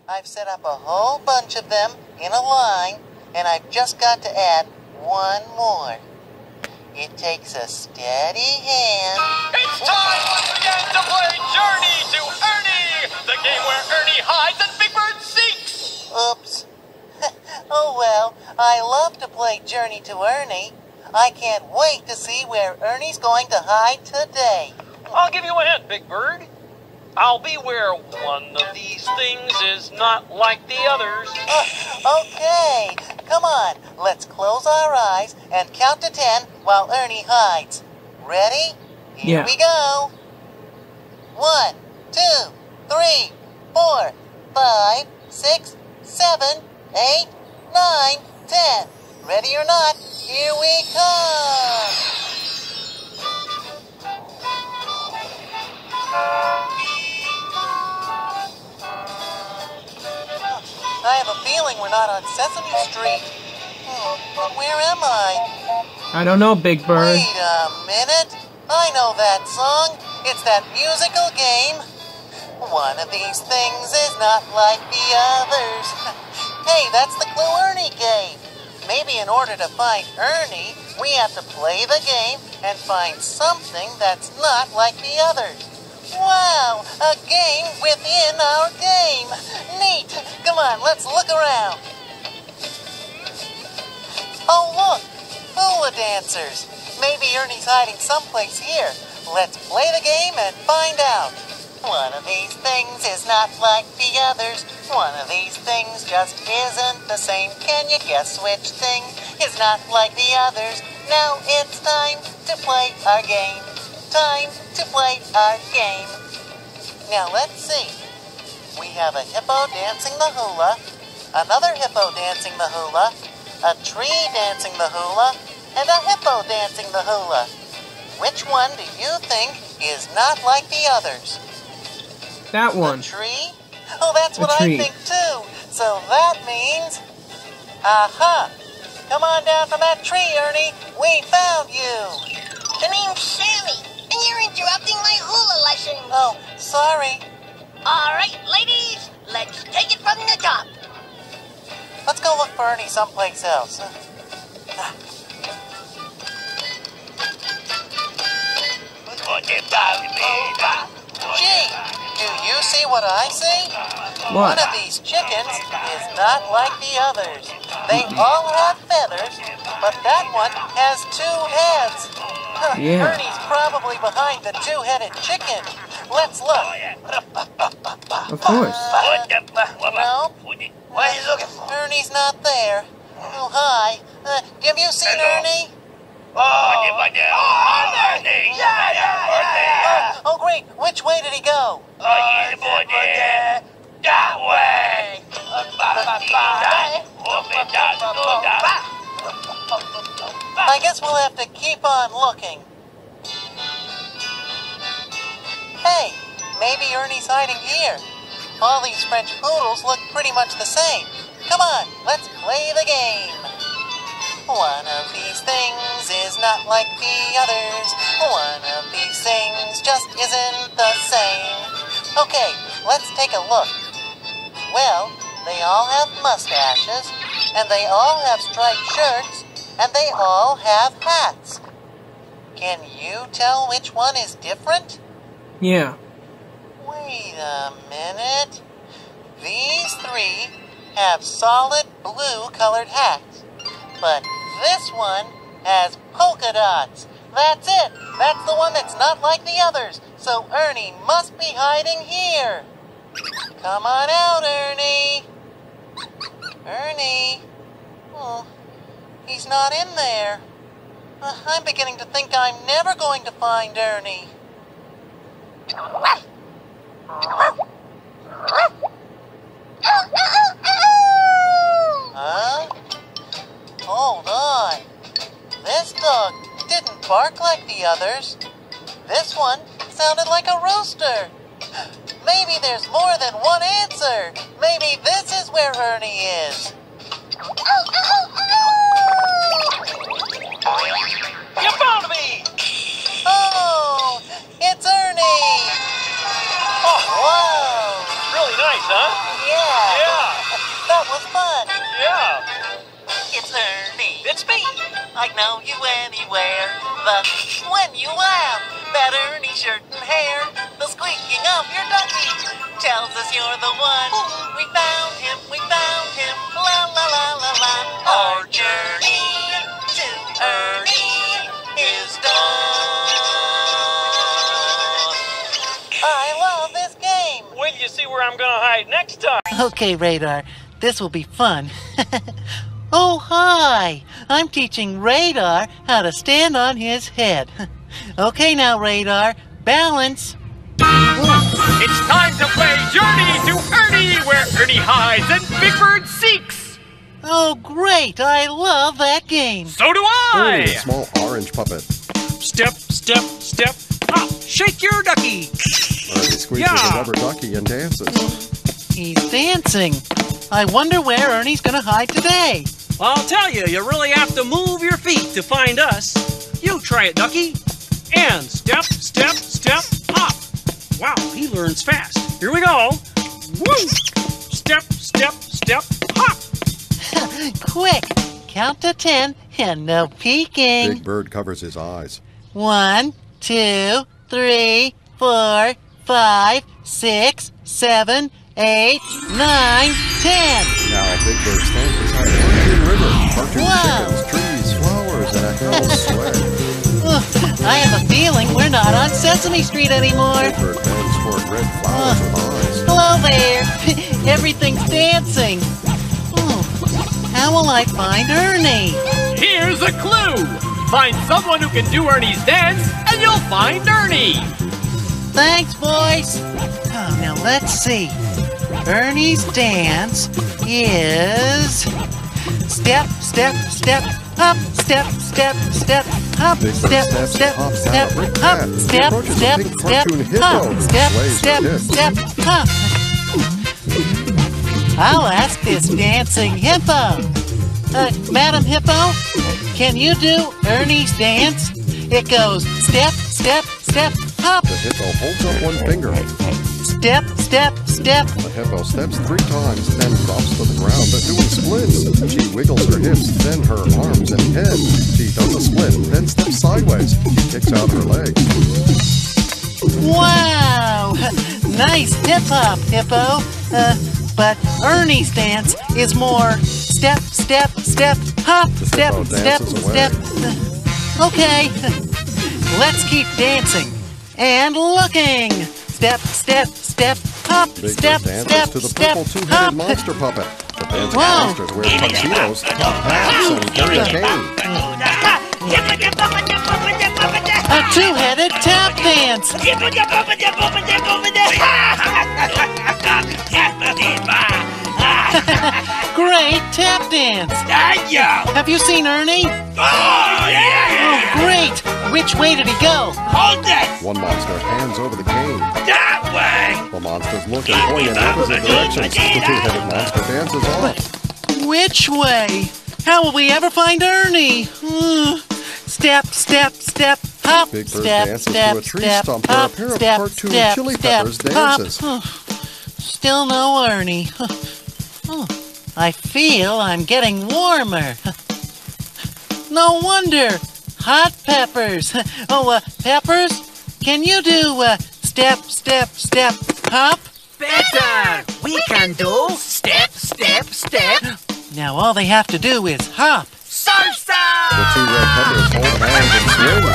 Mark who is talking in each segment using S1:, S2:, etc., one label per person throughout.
S1: I've set up a whole bunch of them in a line, and I've just got to add one more. It takes a steady hand.
S2: It's time once again to play Journey to Ernie, the game where Ernie hides and Big Bird seeks.
S1: Oops. Oh well, I love to play Journey to Ernie. I can't wait to see where Ernie's going to hide today.
S2: I'll give you a hint, Big Bird. I'll be where one of these things is not like the others.
S1: Okay, come on, let's close our eyes and count to 10 while Ernie hides. Ready? Here we go. 1, 2, 3, 4, 5, 6, 7, 8, 9, 10. Ready or not, here we come. I have a feeling we're not on Sesame Street. But where am I?
S3: I don't know, Big Bird.
S1: Wait a minute. I know that song. It's that musical game. One of these things is not like the others. Hey, that's the Clue Ernie game. Maybe in order to find Ernie, we have to play the game and find something that's not like the others. Wow, a game within our game. Neat. Come on, let's look around. Oh, look, hula dancers. Maybe Ernie's hiding someplace here. Let's play the game and find out. One of these things is not like the others. One of these things just isn't the same. Can you guess which thing is not like the others? Now it's time to play our game. Time to play our game. Now let's see. We have a hippo dancing the hula, another hippo dancing the hula, a tree dancing the hula, and a hippo dancing the hula. Which one do you think is not like the others?
S3: That one.
S1: The tree? Oh, that's what I think too. So that means... Aha! Come on down from that tree, Ernie. We found you.
S4: The name's Sammy, and you're interrupting my hula lesson.
S1: Oh, sorry.
S4: All right, ladies, let's take it from the top.
S1: Let's go look for Ernie someplace else. Gee, do you see what I see?
S3: What?
S1: One of these chickens is not like the others. They all have feathers, but that one has 2 heads.
S3: Yeah.
S1: Ernie's probably behind the 2-headed chicken. Let's look.
S3: Of course.
S1: No.
S2: What are you looking for?
S1: Ernie's not there. Oh, hi. Have you seen Ernie?
S2: Ernie!
S1: Oh, great. Which way did he go?
S2: That way!
S1: I guess we'll have to keep on looking. Hey, maybe Ernie's hiding here. All these French poodles look pretty much the same. Come on, let's play the game. One of these things is not like the others. One of these things just isn't the same. Okay, let's take a look. Well, they all have mustaches, and they all have striped shirts, and they all have hats. Can you tell which one is different?
S3: Yeah.
S1: Wait a minute. These 3 have solid blue-colored hats, but this one has polka dots. That's it. That's the one that's not like the others. So Ernie must be hiding here. Come on out, Ernie. Ernie. Oh, he's not in there. I'm beginning to think I'm never going to find Ernie. Huh? Hold on. This dog didn't bark like the others. This one sounded like a rooster. Maybe there's more than one answer. Maybe this is where Ernie is.
S2: You found me!
S1: Oh, it's Ernie. Oh, wow.
S2: Really nice, huh?
S1: Yeah. was fun.
S2: Yeah,
S1: It's Ernie.
S2: it's me.
S1: I know you anywhere. When you laugh, that Ernie shirt and hair, the squeaking of your ducky tells us you're the one. We found him, la la la la la. Our journey to Ernie is done. I love this game.
S2: Wait till you see where I'm gonna hide next time.
S1: Okay, Radar, this will be fun. Oh, hi! I'm teaching Radar how to stand on his head. Okay now, Radar, balance.
S2: It's time to play Journey to Ernie, where Ernie hides and Big Bird seeks.
S1: Oh, great! I love that game.
S2: So do
S5: Ernie,
S2: I.
S5: a small orange puppet.
S6: Step, step, step. Hop, shake your ducky.
S5: Ernie squeezes
S6: Yeah.
S5: a rubber ducky and dances.
S1: He's dancing. I wonder where Ernie's gonna hide today.
S6: I'll tell you, you really have to move your feet to find us. You try it, ducky. And step, step, step, hop. Wow, he learns fast. Here we go. Woo! Step, step, step, hop.
S1: Quick, count to 10 and no peeking.
S5: Big Bird covers his eyes.
S1: 1, 2, 3, 4, 5, 6, 7, 8, 9, 10.
S5: Now Big Bird stands beside a cartoon river, cartoon
S1: Wow.
S5: chickens, trees, flowers, and a hell swag.
S1: Ugh, I have a feeling we're not on Sesame Street anymore.
S5: Big Bird bends toward red flowers with eyes.
S1: Hello there. Everything's dancing. How will I find Ernie?
S2: Here's a clue. Find someone who can do Ernie's dance, and you'll find Ernie.
S1: Thanks, boys. Oh, now let's see. Ernie's dance is step, step, step, hop, step, step, step, hop,
S5: Big Bird
S1: step,
S5: steps
S1: step,
S5: and hops
S1: step,
S5: down a brick
S1: hop,
S5: path. He
S1: step,
S5: approaches a
S1: step,
S5: pink
S1: step,
S5: cartoon hippo
S1: hop,
S5: that
S1: step,
S5: sways
S1: step,
S5: with hips.
S1: step, hop. I'll ask this dancing hippo. Madam Hippo, can you do Ernie's dance? It goes step, step, step, hop,
S5: The hippo holds up one finger.
S1: step, step, step.
S5: The hippo steps 3 times, then drops to the ground, doing splits. She wiggles her hips, then her arms and head. She does a split, then steps sideways. She kicks out her legs.
S1: Wow! Nice hip-hop, Hippo. But Ernie's dance is more step, step, step, hop,
S5: The
S1: step,
S5: hippo
S1: step,
S5: dances away.
S1: step. Okay, let's keep dancing and looking. Step, step, step, hop,
S5: Big
S1: step,
S5: Bird dances
S1: step,
S5: to the
S1: step,
S5: purple two-headed
S1: hop.
S5: monster puppet. The dancing
S1: Whoa.
S5: monsters wear tuxedos, top hats, and carry a cane.
S1: A two-headed tap dance. Great tap dance. Have you seen Ernie? Oh, great. Which way did he go?
S5: One monster hands over the cane.
S2: That way.
S5: The monsters look and point in opposite directions. The two-headed monster dances off.
S1: Which way? How will we ever find Ernie? Step, step, step, hop,
S5: Big Bird
S1: step,
S5: dances
S1: step,
S5: to a tree
S1: step,
S5: stump where a
S1: hop,
S5: pair of
S1: step,
S5: cartoon
S1: step,
S5: chili
S1: step,
S5: peppers
S1: hop.
S5: dances.
S1: Still no Ernie. I feel I'm getting warmer. No wonder. Hot peppers. Oh, Peppers, can you do step, step, step, hop?
S7: Better! We can do step, step, step,
S1: Now all they have to do is hop.
S7: salsa!
S5: The 2 red peppers hold hands and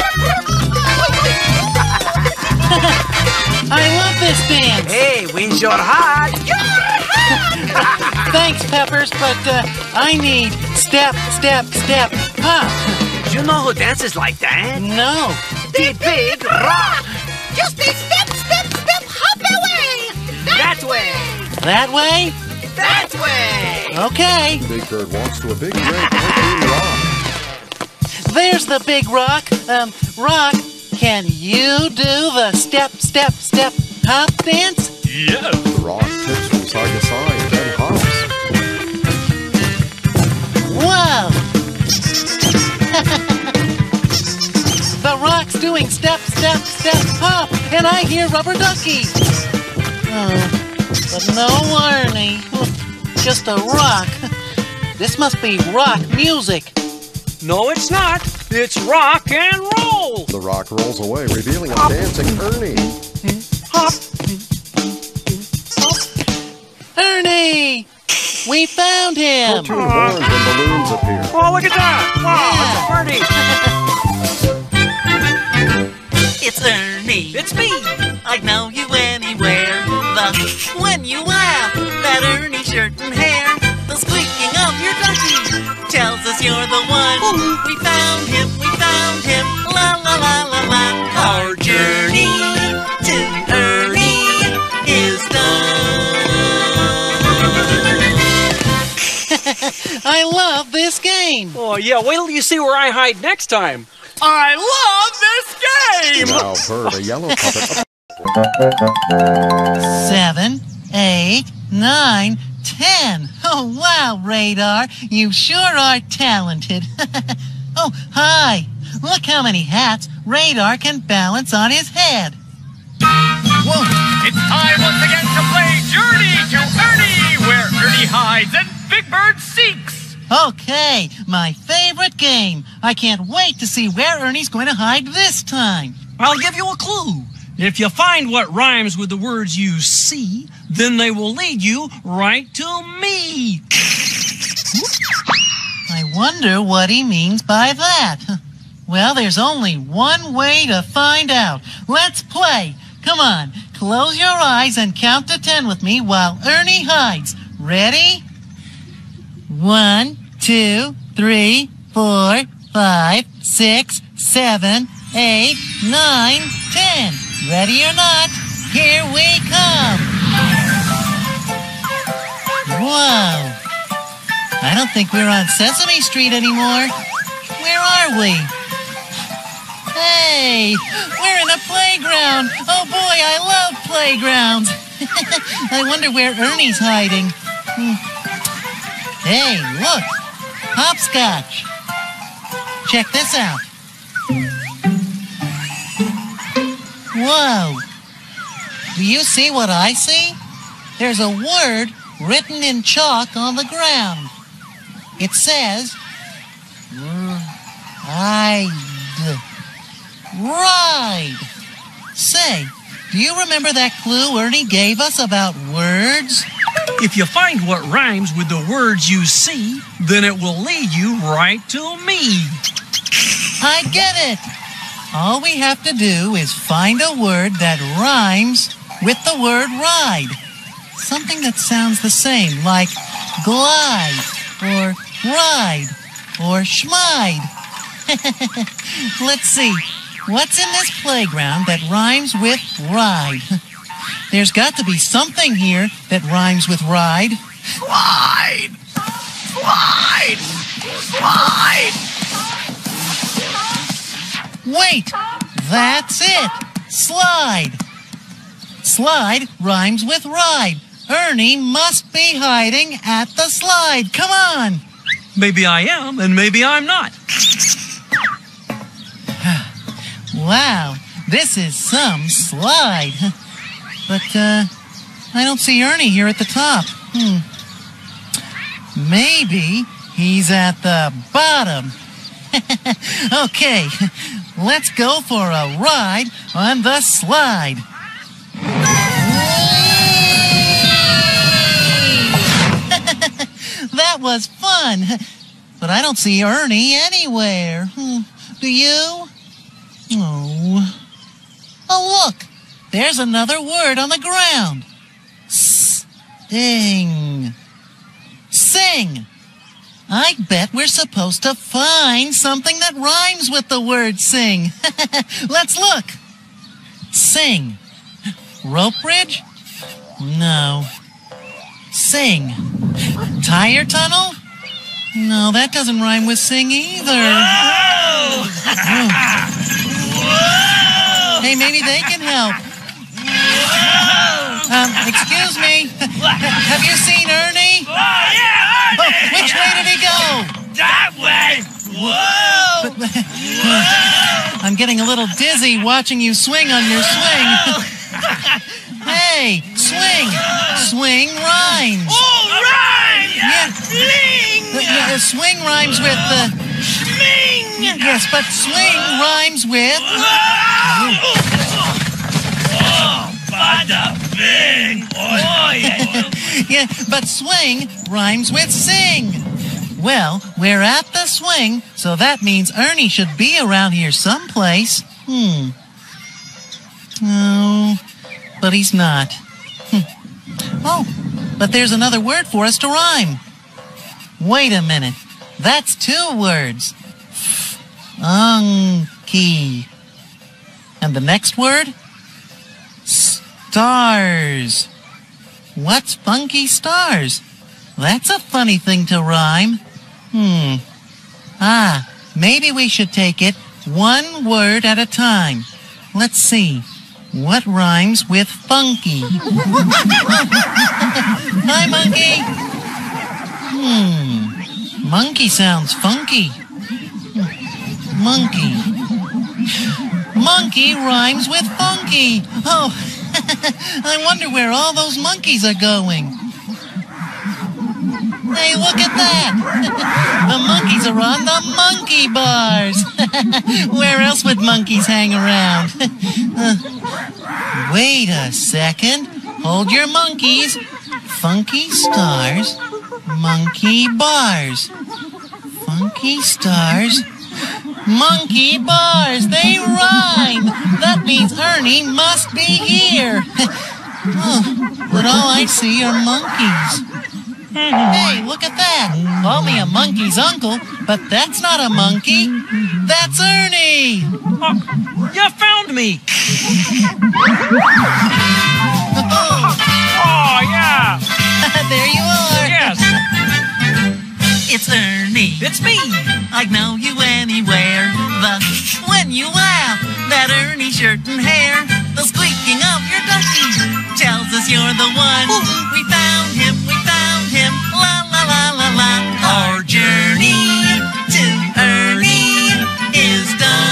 S5: swing.
S1: I love this dance.
S7: Hey, where's your heart?
S1: Thanks, Peppers, but I need step, step, step, hop.
S7: You know who dances like that?
S1: No.
S7: The Big Rock!
S4: Just a step, step, step, hop away.
S7: That way!
S1: That way?
S7: That way!
S1: Okay.
S5: Big Bird walks to a big red cartoon rock.
S1: There's the big rock. Rock, can you do the step, step, step, hop dance?
S2: Yes.
S5: The rock tips from side to side, then hops.
S1: Whoa! The rock's doing step, step, step, hop, and I hear rubber ducky. Oh, but no Ernie. just a rock. This must be rock music.
S6: No, it's not. It's rock and roll.
S5: The rock rolls away, revealing a dancing Ernie.
S6: Hop.
S1: Ernie! We found him!
S5: Cartoon horns and balloons appear.
S6: Oh, look at that. Wow, that's a party.
S7: It's Ernie.
S6: It's me.
S7: I'd know you anywhere. When you laugh, that Ernie shirt and hair, the squeaking of your ducky tells us you're the one. We found him, la la la la la. Our journey to Ernie is done.
S1: I love this game!
S6: Oh, yeah, wait till you see where I hide next time. I love this game!
S5: Now heard a yellow puppet.
S1: 7, 8, 9, 10. Oh, wow, Radar. You sure are talented. Oh, hi. Look how many hats Radar can balance on his head. Whoa.
S2: It's time once again to play Journey to Ernie, where Ernie hides and Big Bird seeks.
S1: Okay, my favorite game. I can't wait to see where Ernie's going to hide this time.
S6: I'll give you a clue. If you find what rhymes with the words you see, then they will lead you right to me.
S1: I wonder what he means by that. Well, there's only one way to find out. Let's play. Come on, close your eyes and count to 10 with me while Ernie hides. Ready? 1, 2, 3, 4, 5, 6, 7, 8, 9, 10. Ready or not, here we come. Whoa. I don't think we're on Sesame Street anymore. Where are we? Hey, we're in a playground. Oh boy, I love playgrounds. I wonder where Ernie's hiding. Hey, look, hopscotch. Check this out. Whoa. Do you see what I see? There's a word written in chalk on the ground. It says, ride. Say, do you remember that clue Ernie gave us about words?
S6: If you find what rhymes with the words you see, then it will lead you right to me.
S1: I get it. All we have to do is find a word that rhymes with the word ride. Something that sounds the same, like glide, or ride, or schmide. Let's see. What's in this playground that rhymes with ride? There's got to be something here that rhymes with ride.
S7: Slide! Slide! Slide!
S1: Wait! That's it! Slide! Slide rhymes with ride. Ernie must be hiding at the slide. Come on!
S6: Maybe I am, and maybe I'm not.
S1: Wow, this is some slide. But, I don't see Ernie here at the top. Maybe he's at the bottom. Okay, let's go for a ride on the slide. That was fun. But I don't see Ernie anywhere. Do you? Oh. Oh, look. There's another word on the ground. Sing. Sing. I bet we're supposed to find something that rhymes with the word sing. Let's look. Sing. Rope bridge? No. Sing. Tire tunnel? No, that doesn't rhyme with sing either. Hey, maybe they can help. Excuse me. Have you seen Ernie?
S2: Yeah, Ernie!
S1: Oh, which way did he go?
S2: That way! Whoa!
S1: I'm getting a little dizzy watching you swing on your swing. Hey, swing. Swing rhymes.
S2: All right!
S7: swing rhymes with swing. Yes, but swing rhymes with. Bada bing. Yeah, but swing rhymes with sing. Well, we're at the swing, so that means Ernie should be around here someplace. Oh, but he's not. Oh, but there's another word for us to rhyme. Wait a minute. That's 2 words. Funky. And the next word? Stars. What's funky stars? That's a funny thing to rhyme. Maybe we should take it 1 word at a time. Let's see. What rhymes with funky? Hi, Monkey. Monkey sounds funky. Monkey. Monkey rhymes with funky. Oh, I wonder where all those monkeys are going. Hey, look at that! The monkeys are on the monkey bars! Where else would monkeys hang around? Wait a second. Hold your monkeys. Funky stars, monkey bars. Funky stars, monkey bars. They rhyme! That means Ernie must be here! But all I see are monkeys. Hey, look at that! Call me a monkey's uncle, but that's not a monkey. That's Ernie!
S6: You found me! Oh, yeah!
S7: There you are!
S6: Yes!
S7: It's Ernie.
S6: It's me!
S7: I'd know you anywhere. When you laugh, that Ernie shirt and hair. The squeaking of your ducky tells us you're the one. We found him, la la la la la. Our journey to Ernie is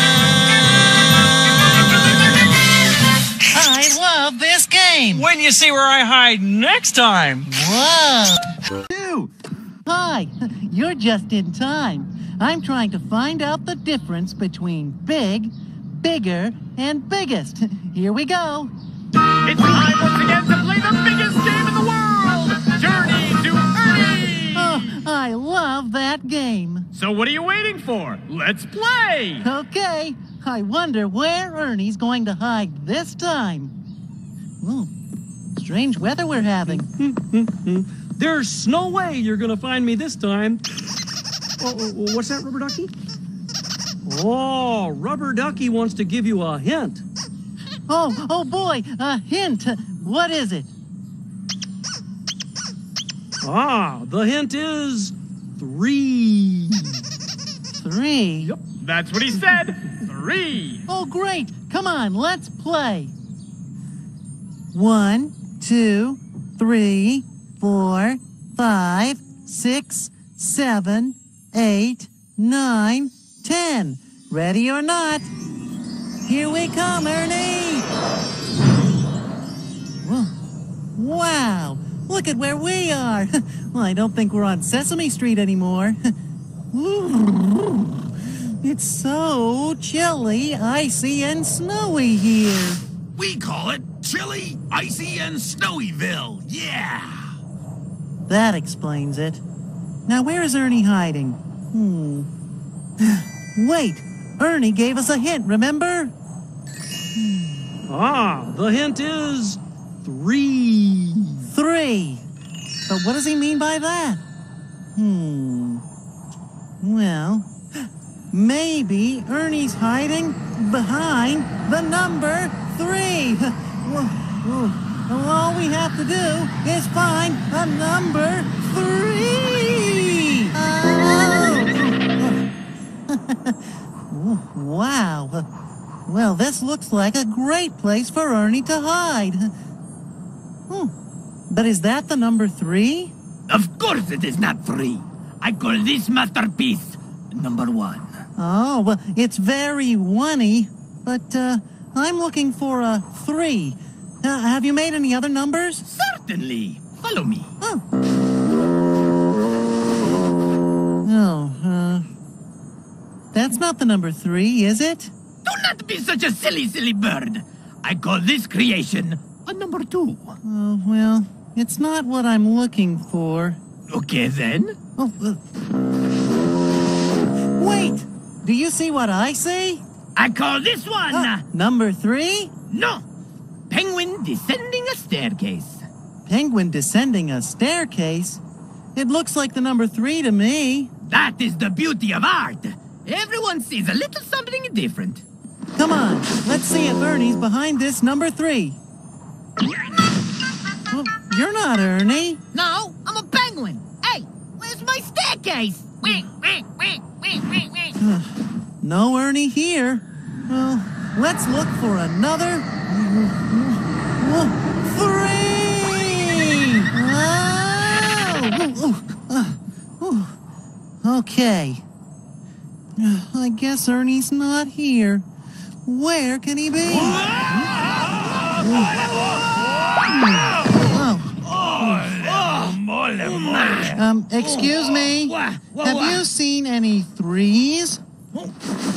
S7: done. I love this game.
S6: When you see where I hide next time.
S7: Whoa. Hi, you're just in time. I'm trying to find out the difference between big, bigger, and biggest. Here we go.
S2: It's time once again to play the biggest game in the world! Journey to Ernie!
S7: Oh, I love that game.
S2: So what are you waiting for? Let's play!
S7: Okay, I wonder where Ernie's going to hide this time. Ooh, strange weather we're having.
S6: There's no way you're gonna find me this time. What's that, Rubber Ducky? Oh, Rubber Ducky wants to give you a hint.
S7: Oh boy, a hint. What is it?
S6: The hint is 3.
S7: 3?
S2: Yep, that's what he said. 3.
S7: Oh, great. Come on, let's play. 1, 2, 3, 4, 5, 6, 7, 8, 9, 10. Ready or not? Here we come, Ernie! Whoa. Wow! Look at where we are! Well, I don't think we're on Sesame Street anymore. It's so chilly, icy, and snowy here.
S8: We call it Chilly, Icy, and Snowyville. Yeah!
S7: That explains it. Now, where is Ernie hiding? Wait! Ernie gave us a hint, remember?
S6: The hint is 3.
S7: 3. But what does he mean by that? Well, maybe Ernie's hiding behind the number 3. All we have to do is find a number 3. Wow. Well, this looks like a great place for Ernie to hide. But is that the number 3?
S8: Of course it is not 3. I call this masterpiece number 1.
S7: Oh, well, it's very one-y, but I'm looking for a 3. Have you made any other numbers?
S8: Certainly. Follow me.
S1: That's not the number 3, is it?
S8: Do not be such a silly, silly bird. I call this creation a number 2.
S1: Oh, well, it's not what I'm looking for.
S8: Okay, then.
S1: Oh, wait! Do you see what I see?
S8: I call this one...
S1: Number 3?
S8: No! Penguin descending a staircase.
S1: Penguin descending a staircase? It looks like the number 3 to me.
S8: That is the beauty of art. Everyone sees a little something different.
S1: Come on, let's see if Ernie's behind this number 3. Well, you're not Ernie.
S8: No, I'm a penguin. Hey, where's my staircase?
S1: No Ernie here. Well, let's look for another... 3! Okay. I guess Ernie's not here. Where can he be? Excuse me. Have you seen any 3s?
S8: 3?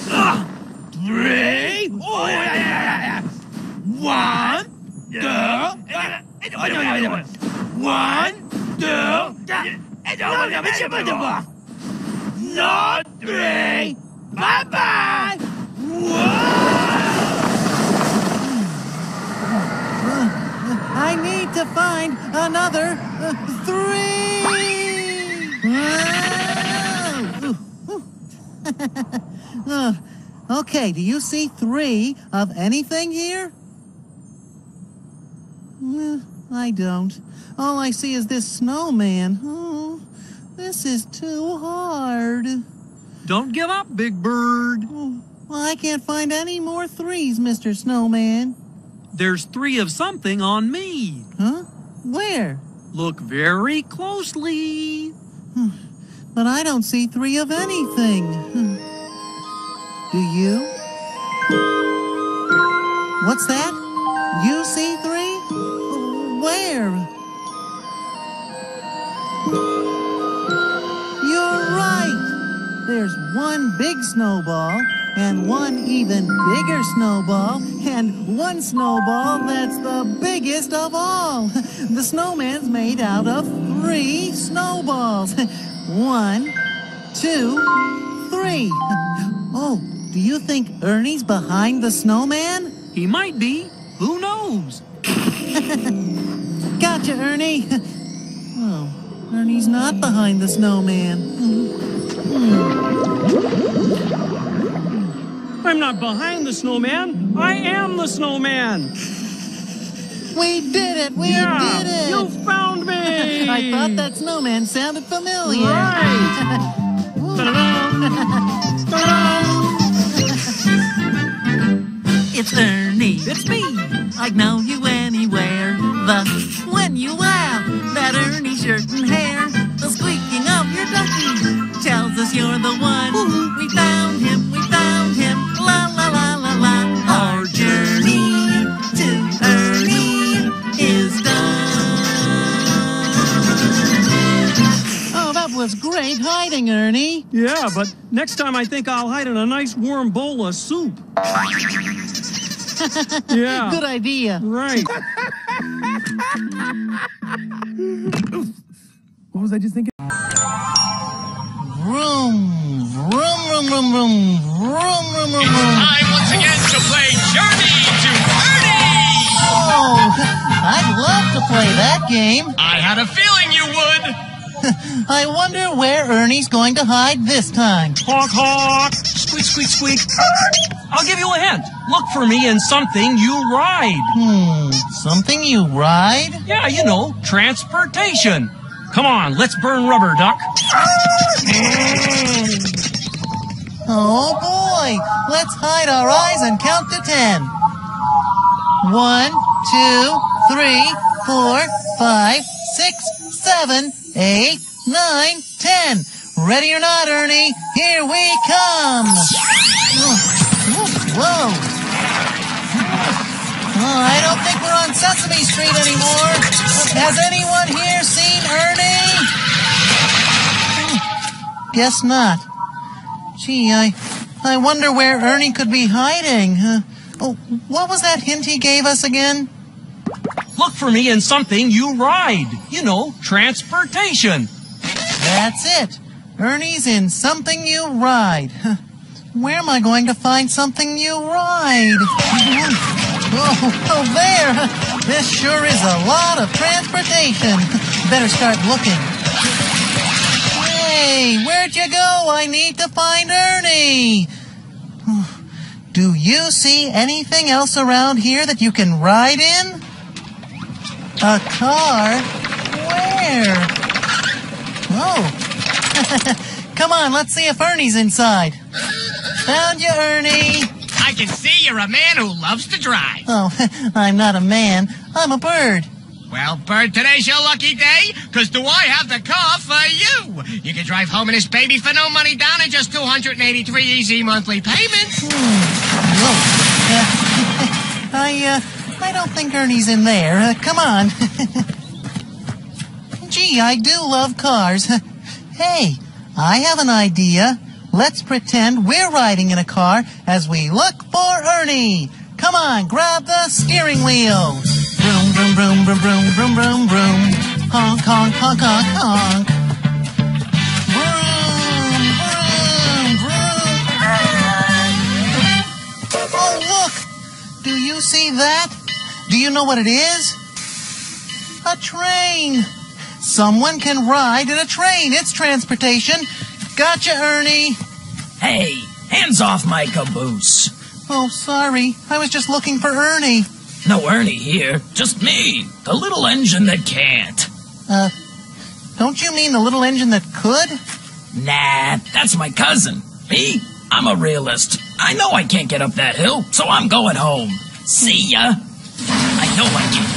S8: 1, 2, 1, 2, not 3. Bye-bye.
S1: I need to find another 3. Okay, do you see 3 of anything here? I don't. All I see is this snowman. Oh, this is too hard.
S6: Don't give up, Big Bird.
S1: Well, I can't find any more 3s, Mr. Snowman.
S6: There's 3 of something on me.
S1: Huh? Where?
S6: Look very closely.
S1: But I don't see 3 of anything. Do you? What's that? You see 3? Where? You're right! There's one big snowball, and one even bigger snowball, and one snowball that's the biggest of all. The snowman's made out of 3 snowballs. 1, 2, 3. Oh, do you think Ernie's behind the snowman?
S6: He might be. Who knows?
S1: Gotcha, Ernie. Oh, Ernie's not behind the snowman.
S6: I'm not behind the snowman. I am the snowman.
S1: We did it! We did it!
S6: You found me!
S1: I thought that snowman sounded familiar.
S6: Right!
S7: It's Ernie.
S6: It's me.
S7: I'd know you anywhere. The when you laugh, that Ernie shirt and hair, the squeaking of your ducky tells us you're the one. We found him, la la la la la. Our journey to Ernie is done.
S1: Oh, that was great hiding, Ernie.
S6: Yeah, but next time I think I'll hide in a nice warm bowl of soup. Yeah.
S1: Good idea.
S6: Right.
S8: What was I just thinking?
S1: Vroom, vroom, vroom, vroom, vroom, vroom, vroom, vroom.
S2: Time once again to play Journey to Ernie!
S1: Oh, I'd love to play that game.
S2: I had a feeling you would!
S1: I wonder where Ernie's going to hide this time.
S6: Honk, honk. Squeak, squeak, squeak. I'll give you a hint. Look for me in something you ride.
S1: Something you ride?
S6: Yeah, you know, transportation. Come on, let's burn rubber, Duck.
S1: Oh boy, let's hide our eyes and count to 10. 1, 2, 3, 4, 5, 6, 7, 8, 9, 10. Ready or not, Ernie, here we come. Whoa. Oh, I don't think we're on Sesame Street anymore. Has anyone here seen Ernie? Guess not. Gee, I I wonder where Ernie could be hiding. Oh, what was that hint he gave us again?
S6: Look for me in something you ride. You know, transportation.
S1: That's it. Ernie's in something you ride. Where am I going to find something you ride? Oh, there! This sure is a lot of transportation. Better start looking. Hey, where'd you go? I need to find Ernie. Do you see anything else around here that you can ride in? A car? Where? Oh. Come on, let's see if Ernie's inside. Found you, Ernie.
S8: I can see you're a man who loves to drive.
S1: Oh, I'm not a man. I'm a bird.
S8: Well, Bird, today's your lucky day, because do I have the car for you? You can drive home in this baby for no money down and just 283 easy monthly payments.
S1: Whoa. I don't think Ernie's in there. Come on. Gee, I do love cars. Hey, I have an idea. Let's pretend we're riding in a car as we look for Ernie. Come on, grab the steering wheel. Vroom, vroom, vroom, vroom, vroom, vroom, vroom, vroom. Honk, honk, honk, honk, honk. Vroom, vroom, vroom. Oh, look! Do you see that? Do you know what it is? A train. Someone can ride in a train. It's transportation. Gotcha, Ernie.
S9: Hey, hands off my caboose.
S1: Oh, sorry. I was just looking for Ernie.
S9: No Ernie here, just me, the little engine that can't.
S1: Don't you mean the little engine that could?
S9: Nah, that's my cousin. Me? I'm a realist. I know I can't get up that hill, so I'm going home. See ya. I know I can't.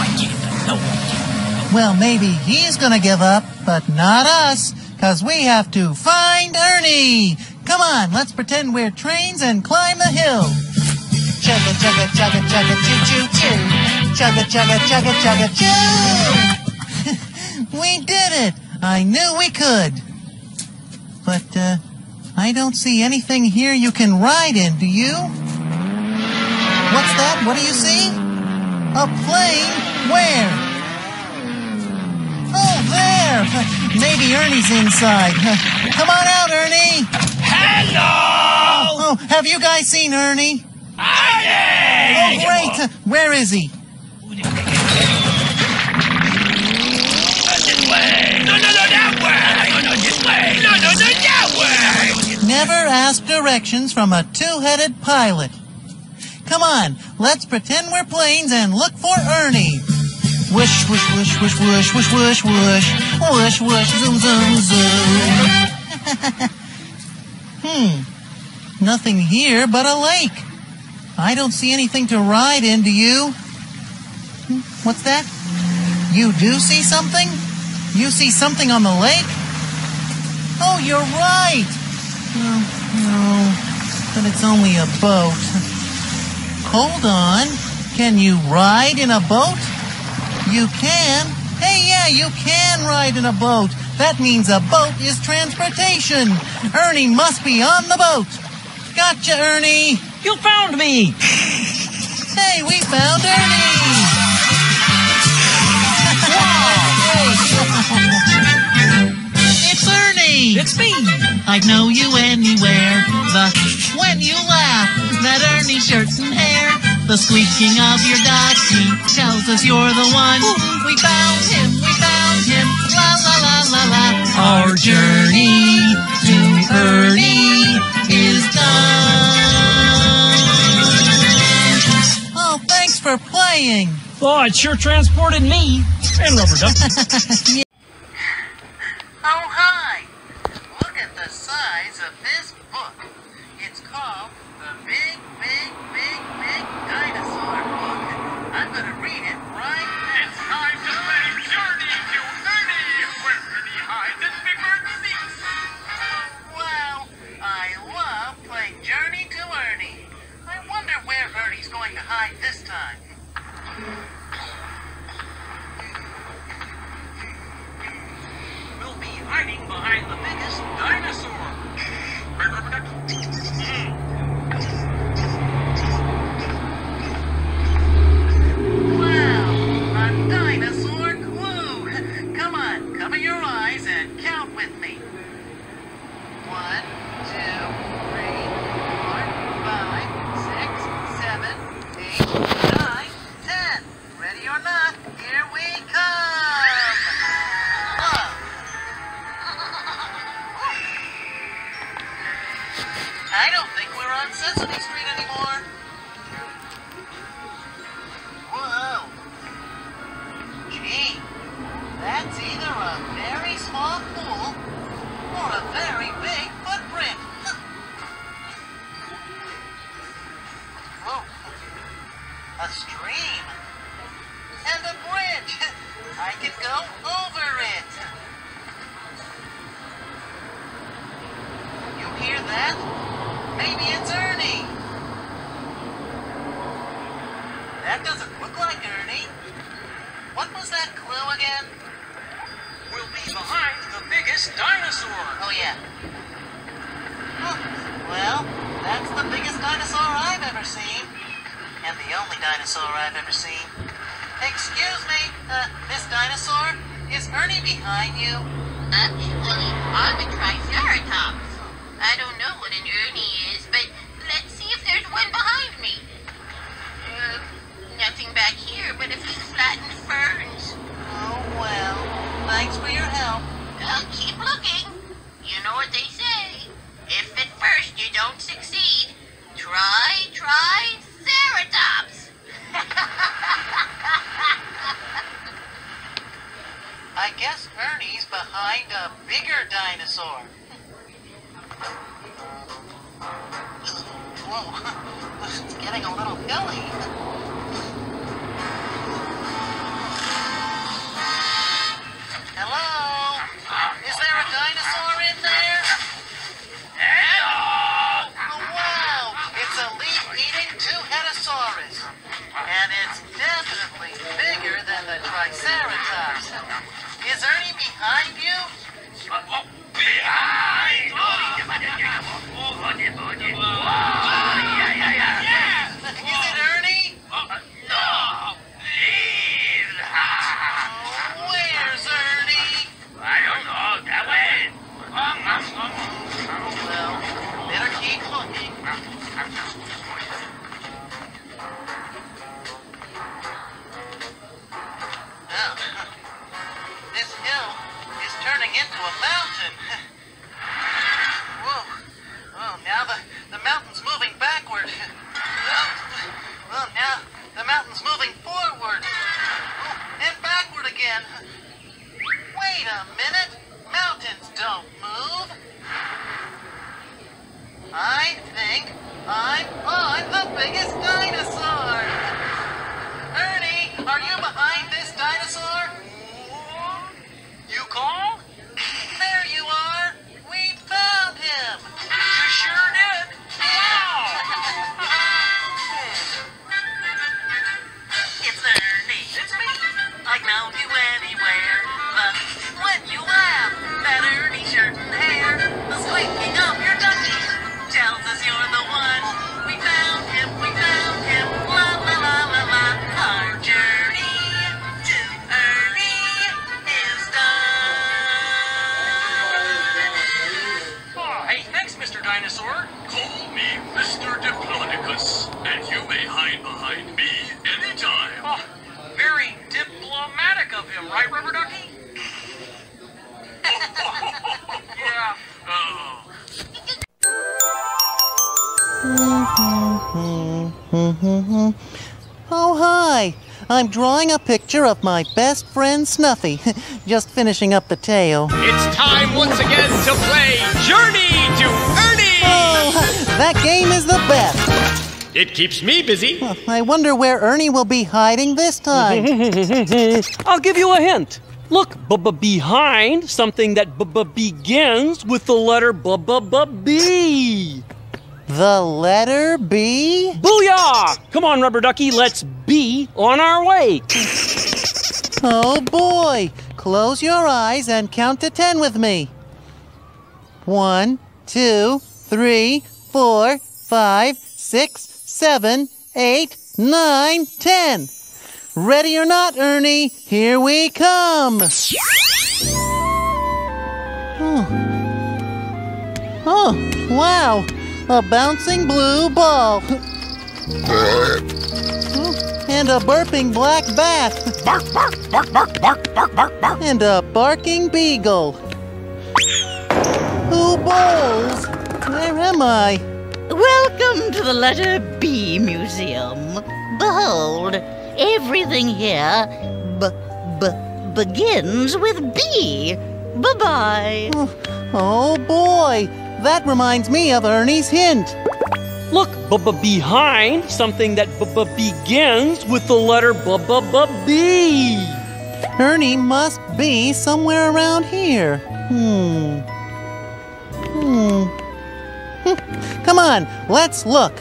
S1: Well, maybe he's gonna give up, but not us, 'cause we have to find Ernie. Come on, let's pretend we're trains and climb the hill. Chugga, chugga, chugga, chugga, choo, choo, choo. Chugga, chugga, chugga, chugga, choo. We did it. I knew we could. But, I don't see anything here you can ride in, do you? What's that? What do you see? A plane? Where? Oh, there! Maybe Ernie's inside. Come on out, Ernie!
S9: Hello!
S1: Oh, have you guys seen Ernie? Oh, great! Where is he?
S9: This way! No, that way! No, this way! No, that way!
S1: Never ask directions from a two-headed pilot. Come on, let's pretend we're planes and look for Ernie. Whoosh, whoosh, whoosh, whoosh, whoosh, whoosh, whoosh, whoosh. Whoosh, whoosh, zoom, zoom, zoom. Nothing here but a lake. I don't see anything to ride in, do you? What's that? You do see something? You see something on the lake? Oh, you're right! No, but it's only a boat. Hold on. Can you ride in a boat? You can. Hey, yeah, you can ride in a boat. That means a boat is transportation. Ernie must be on the boat. Gotcha, Ernie.
S6: You found me!
S1: Hey, we found Ernie! It's Ernie!
S6: It's me!
S1: I'd know you anywhere. When you laugh, that Ernie shirt and hair. The squeaking of your ducky tells us you're the one. We found him, la la la la la. Our journey to Ernie is done. Oh, thanks for playing.
S6: Oh, it sure transported me. And Rubber Duck.
S1: Oh, hi! Look at the size of this book. It's called The Big, Big, Big, Big Dinosaur Book. I'm going to read it right now.
S2: It's time to play Journey to Ernie, where Ernie hides and Big Bird seeks.
S1: Wow, I love playing Journey to Ernie. I wonder where Ernie's going to hide this time.
S6: We'll be hiding behind the biggest dinosaur.
S2: Hey, Rubber Duck.
S1: with me. 1, 2, 3, 4, 5, 6, 7, 8, 9, 10. Ready or not, here we come! Whoa. I don't think we're on Sesame Street anymore. Whoa. Gee, that's either a very small pool or a very big footprint. Whoa. A stream. And a bridge. I can go over it. You hear that? Maybe it's Ernie. That doesn't look like Ernie. What was that clue again?
S6: We'll be behind the biggest dinosaur.
S1: Oh, yeah. Oh, well, that's the biggest dinosaur I've ever seen. And the only dinosaur I've ever seen. Excuse me, Miss Dinosaur, is Ernie behind you?
S4: Actually, I'm a Triceratops. I don't know what an Ernie is, but let's see if there's one behind me. Nothing back here but a few flattened ferns.
S1: Oh, well, thanks for your help.
S4: I'll keep looking. You know what they say. If at first you don't succeed, try Ceratops.
S1: I guess Ernie's behind a bigger dinosaur. Whoa, it's getting a little hilly. Hello? Is there a dinosaur in there?
S2: Hello!
S1: Oh, wow! It's a leaf-eating two-headosaurus. And it's definitely bigger than the Triceratops. Is Ernie behind you?
S2: Behind!
S1: Is it Ernie?
S2: No! Leave!
S1: Where's Ernie?
S2: I don't know. That way.
S1: Well, better keep looking. Oh, this hill is turning into a mountain. Whoa. Oh, now the mountain's moving backward. Well, now the mountain's moving forward. Oh, and backward again. Wait a minute. Mountains don't move. I think I'm on the biggest dinosaur. Ernie, are you behind this dinosaur?
S6: You called?
S1: There you are. We found him.
S6: You sure did. Wow!
S1: It's Ernie. It's me. I know you anywhere. But when you laugh, that Ernie shirt and hair, the squeaking of your ducky tells us you're the one. We found him, la la la la la. Our journey to Ernie is done.
S6: Oh, hey, thanks, Mr. Dinosaur.
S2: Call me Mr. Diplodocus, and you may hide behind me anytime.
S6: Oh, very diplomatic of him, right, Rubber Ducky? Yeah.
S2: Oh.
S1: Oh, hi. I'm drawing a picture of my best friend Snuffy. Just finishing up the tail.
S8: It's time once again to play Journey to Ernie!
S1: Oh, that game is the best.
S8: It keeps me busy.
S1: I wonder where Ernie will be hiding this time.
S6: I'll give you a hint. Look, behind something that begins with the letter B.
S1: The letter B?
S6: Booyah! Come on, Rubber Ducky, let's be on our way.
S1: Oh boy! Close your eyes and count to 10 with me. 1, 2, 3, 4, 5, 6, 7, 8, 9, 10. Ready or not, Ernie, here we come. Wow, a bouncing blue ball. And a burping black bat.
S8: Bark, bark, bark, bark, bark, bark, bark, bark.
S1: And a barking beagle. Who bowls? Where am I?
S4: Welcome to the letter B Museum. Behold, everything here begins with B. Bye-bye.
S1: Oh boy, that reminds me of Ernie's hint.
S6: Look, behind something that begins with the letter B.
S1: Ernie must be somewhere around here. Come on, let's look.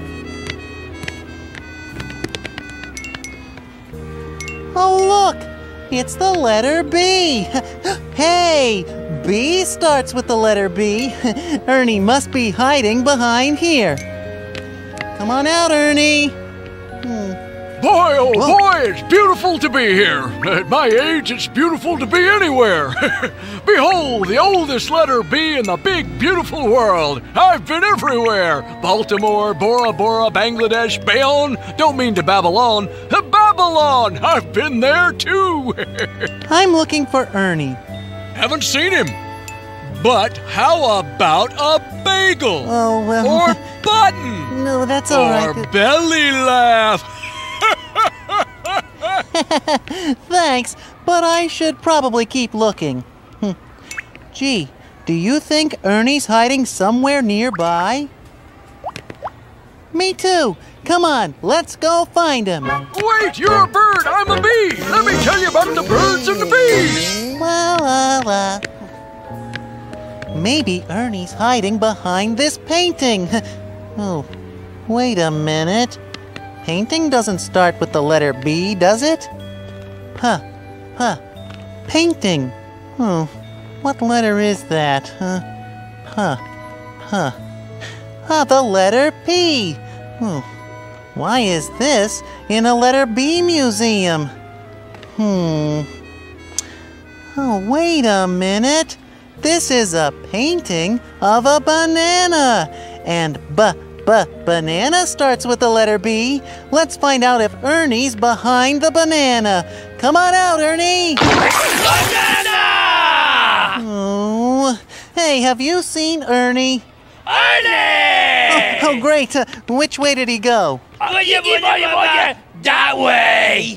S1: Oh, look, it's the letter B. Hey, B starts with the letter B. Ernie must be hiding behind here. Come on out, Ernie.
S10: Boy, oh boy, it's beautiful to be here. At my age, it's beautiful to be anywhere. Behold, the oldest letter B in the big, beautiful world. I've been everywhere. Baltimore, Bora Bora, Bangladesh, Bayonne. Don't mean to Babylon. Babylon! I've been there too.
S1: I'm looking for Ernie.
S10: Haven't seen him. But how about a bagel?
S1: Oh, well.
S10: Or button?
S1: No, that's all right.
S10: Or belly laugh.
S1: Thanks, but I should probably keep looking. Gee, do you think Ernie's hiding somewhere nearby? Me too. Come on, let's go find him.
S10: Wait, you're a bird, I'm a bee. Let me tell you about the birds and the bees.
S1: La la la. Maybe Ernie's hiding behind this painting. Oh, wait a minute. Painting doesn't start with the letter B, does it? Painting. What letter is that? The letter P. Why is this in a letter B museum? Oh, wait a minute. This is a painting of a banana. And banana starts with the letter B. Let's find out if Ernie's behind the banana. Come on out, Ernie.
S9: Banana!
S1: Oh, hey, have you seen Ernie?
S9: Ernie!
S1: Oh, great. Which way did he go?
S9: That way!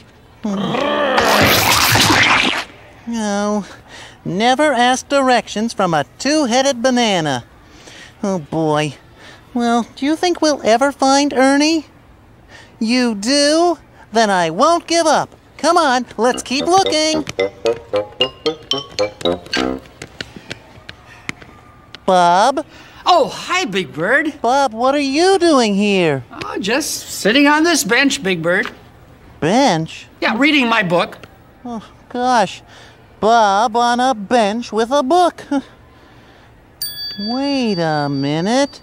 S1: No. Never ask directions from a two-headed banana. Oh, boy. Well, do you think we'll ever find Ernie? You do? Then I won't give up. Come on, let's keep looking. Bob?
S11: Oh, hi, Big Bird.
S1: Bob, what are you doing here?
S11: Oh, just sitting on this bench, Big Bird.
S1: Bench?
S11: Yeah, reading my book.
S1: Oh, gosh. Bob on a bench with a book. Wait a minute.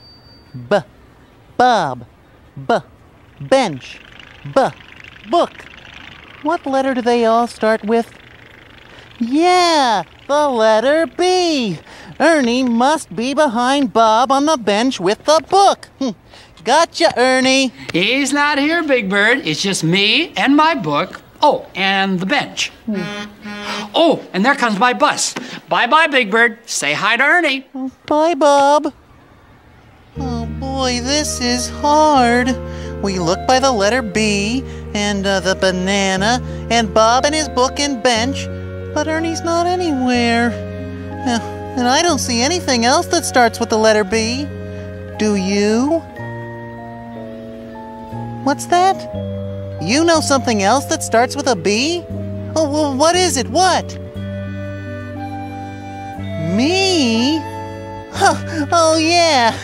S1: Bob. Bench. Book. What letter do they all start with? Yeah, the letter B. Ernie must be behind Bob on the bench with the book. Gotcha, Ernie.
S11: He's not here, Big Bird. It's just me and my book. Oh, and the bench. Oh, and there comes my bus. Bye-bye, Big Bird. Say hi to Ernie.
S1: Bye, Bob. Oh, boy, this is hard. We look by the letter B, and the banana, and Bob and his book and bench, but Ernie's not anywhere. And I don't see anything else that starts with the letter B. Do you? What's that? You know something else that starts with a B? Oh, well, what is it? What? Me? Oh, yeah.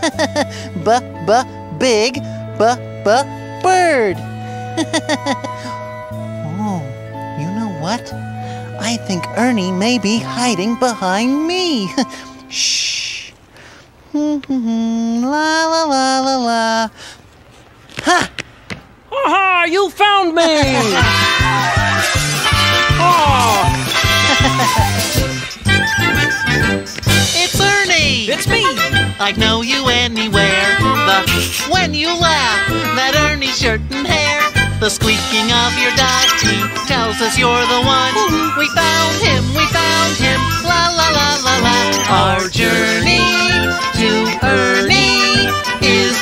S1: Big bird. Oh, you know what? I think Ernie may be hiding behind me. Shh. La la la la la. Ha!
S6: Aha! You found me! Oh!
S1: It's Ernie!
S6: It's me!
S7: I'd know you anywhere. The when you laugh, that Ernie shirt and hair. The squeaking of your ducky tells us you're the one. We found him, la la la la la. Our journey to Ernie is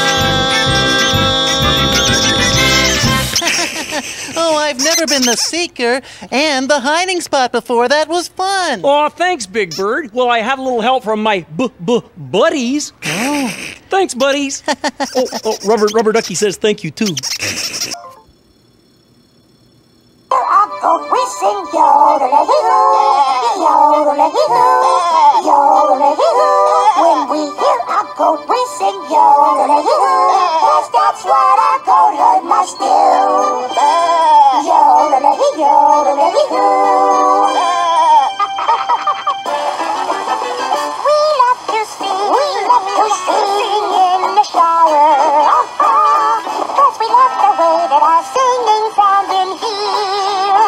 S7: done.
S1: Oh, I've never been the seeker and the hiding spot before. That was fun.
S6: Aw, thanks, Big Bird. Well, I have a little help from my buddies.
S1: Oh.
S6: Thanks, buddies. Rubber Ducky says thank you, too.
S12: We sing yodel-a-hee-hoo, yodel-a-hee-hoo, yodel-a-hee-hoo. When we hear a goat, we sing yodel-a-hee-hoo, 'cause that's what a goat herd must do. Yodel-a-hee, yodel-a-hee-hoo. We love to sing in the shower, 'cause we love the way that our singing sounds in here.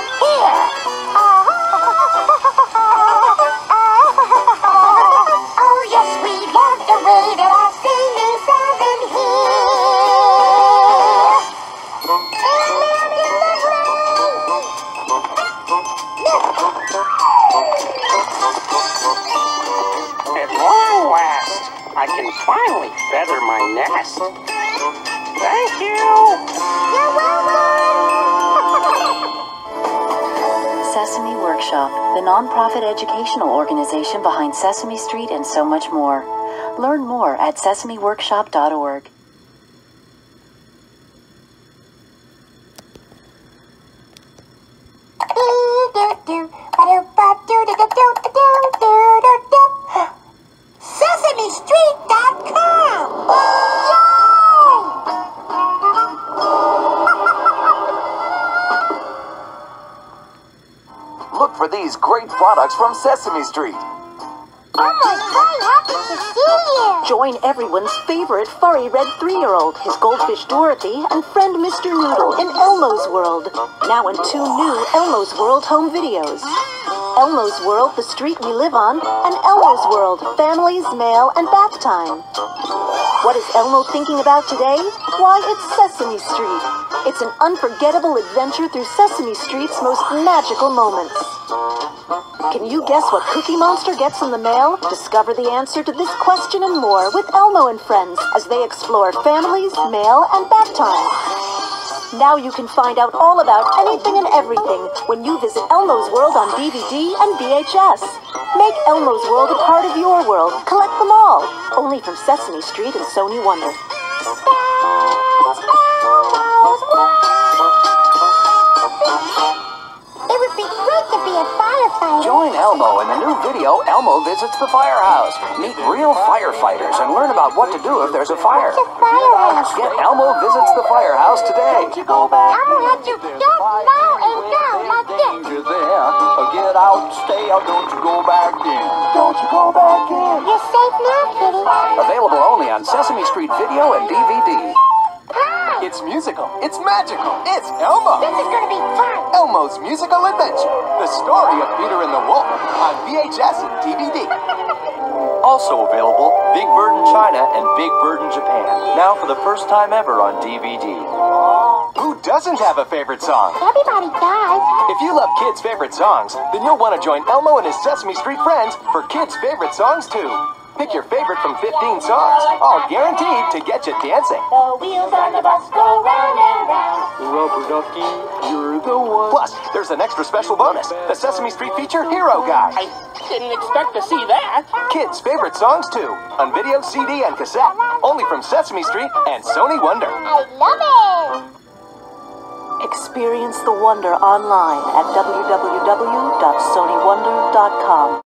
S12: Oh yes, we love the way that our singing sounds in
S13: At long last, I can finally feather my nest. Thank you.
S12: You're welcome.
S14: Sesame Workshop, the nonprofit educational organization behind Sesame Street and so much more. Learn more at sesameworkshop.org.
S12: SesameStreet.com.
S15: Look for these great products from Sesame Street.
S12: Oh my God, happy to see you.
S14: Join everyone's favorite furry red 3-year-old, his goldfish Dorothy, and friend Mr. Noodle in Elmo's World. Now in 2 new Elmo's World home videos. Elmo's World, the street we live on, and Elmo's World, families, mail, and bath time. What is Elmo thinking about today? Why, it's Sesame Street. It's an unforgettable adventure through Sesame Street's most magical moments. Can you guess what Cookie Monster gets in the mail? Discover the answer to this question and more with Elmo and friends as they explore families, mail, and bath time. Now you can find out all about anything and everything when you visit Elmo's World on DVD and VHS. Make Elmo's World a part of your world. Collect them all. Only from Sesame Street and Sony Wonder.
S12: It would be great to be a firefighter.
S15: Join Elmo in the new video, Elmo Visits the Firehouse. Meet real firefighters and learn about what to do if there's a fire.
S12: What's a firehouse?
S15: Get Elmo Visits the Firehouse today.
S12: Elmo had to jump now and down like this.
S15: You're there. Get out, stay out, don't you go back in. Don't you go back in.
S12: You're safe now, kitty.
S15: Available only on Sesame Street Video and DVD.
S12: Hi.
S15: It's musical. It's magical. It's Elmo.
S12: This is going to be fun.
S15: Elmo's Musical Adventure. The story of Peter and the Wolf on VHS and DVD. Also available, Big Bird in China and Big Bird in Japan. Now for the first time ever on DVD. Who doesn't have a favorite song?
S12: Everybody does.
S15: If you love kids' favorite songs, then you'll want to join Elmo and his Sesame Street friends for kids' favorite songs too. Pick your favorite from 15 songs, all guaranteed to get you dancing.
S12: The wheels on the bus go round and round.
S15: Rubber Ducky, you're the one. Plus, there's an extra special bonus, the Sesame Street feature Hero Guide.
S13: I didn't expect to see that.
S15: Kids' favorite songs too, on video, CD, and cassette. Only from Sesame Street and Sony Wonder.
S12: I love it.
S14: Experience the wonder online at www.sonywonder.com.